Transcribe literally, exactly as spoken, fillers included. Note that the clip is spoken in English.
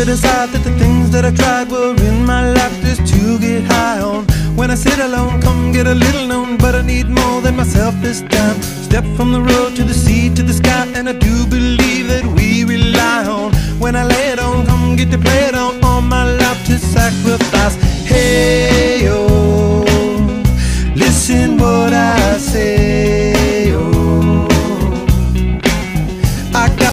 set aside that the things that I tried were in my life just to get high on. When I sit alone, come get a little known, but I need more than myself this time. Step from the road to the sea to the sky, and I do believe that we rely on. When I lay it on, come get to play it